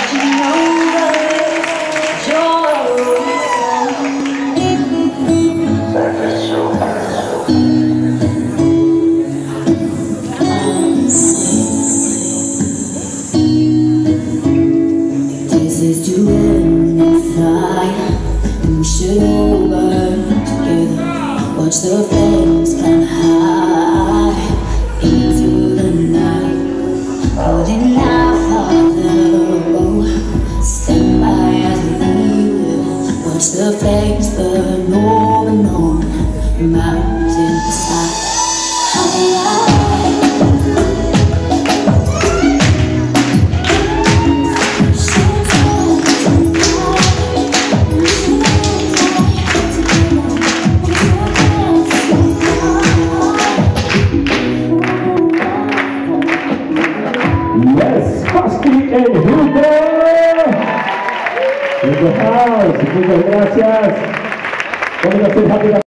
Watch the flames climb high into the night, holding out for the road. Stand by as we will. Watch the flames burn over and on the mountainside. Yes, Pasty and Hilde in the house. Muchas gracias.